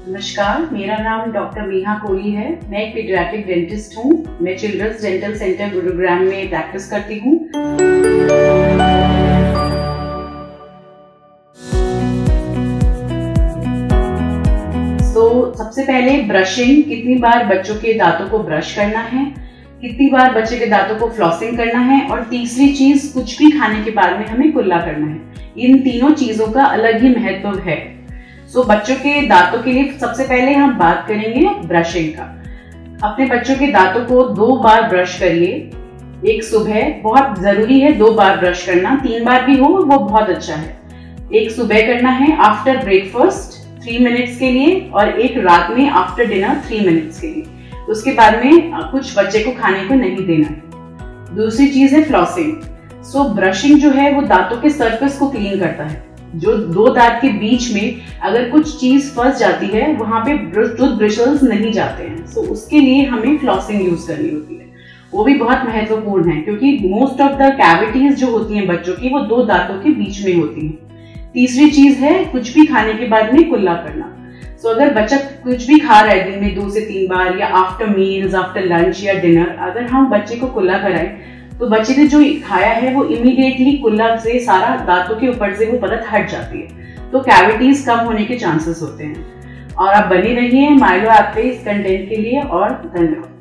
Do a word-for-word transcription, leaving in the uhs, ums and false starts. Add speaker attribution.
Speaker 1: नमस्कार, मेरा नाम डॉक्टर मीहा कोली है। मैं एक पीडियाट्रिक डेंटिस्ट हूँ। मैं चिल्ड्रंस डेंटल सेंटर गुरुग्राम में प्रैक्टिस करती हूँ। तो सबसे पहले ब्रशिंग, कितनी बार बच्चों के दांतों को ब्रश करना है, कितनी बार बच्चे के दांतों को फ्लॉसिंग करना है, और तीसरी चीज कुछ भी खाने के बाद में हमें कुल्ला करना है। इन तीनों चीजों का अलग ही महत्व है। सो so, बच्चों के दांतों के लिए सबसे पहले हम बात करेंगे ब्रशिंग का। अपने बच्चों के दांतों को दो बार ब्रश करिए। एक सुबह, बहुत जरूरी है दो बार ब्रश करना, तीन बार भी हो वो बहुत अच्छा है। एक सुबह करना है आफ्टर ब्रेकफास्ट थ्री मिनट्स के लिए, और एक रात में आफ्टर डिनर थ्री मिनट्स के लिए। उसके बाद में कुछ बच्चे को खाने को नहीं देना है। दूसरी चीज है फ्लॉसिंग। सो so, ब्रशिंग जो है वो दांतों के सरफेस को क्लीन करता है। जो दो दांत के बीच में अगर कुछ चीज फंस जाती है, वहां पे टूथ ब्रिशल्स नहीं जाते हैं। सो so, उसके लिए हमें फ्लॉसिंग यूज करनी होती है। वो भी बहुत महत्वपूर्ण है, क्योंकि मोस्ट ऑफ द कैविटीज जो होती हैं बच्चों की, वो दो दांतों के बीच में होती हैं। तीसरी चीज है कुछ भी खाने के बाद में कुल्ला करना। सो so, अगर बच्चा कुछ भी खा रहा है दिन में दो से तीन बार, या आफ्टर मील्स, आफ्टर लंच या डिनर, अगर हम बच्चे को कुल्ला कराएं तो बच्चे ने जो खाया है वो इमीडिएटली कुल्ला से सारा दांतों के ऊपर से वो परत हट जाती है। तो कैविटीज कम होने के चांसेस होते हैं। और आप बने रहिए माइलो ऐप पे इस कंटेंट के लिए, और धन्यवाद।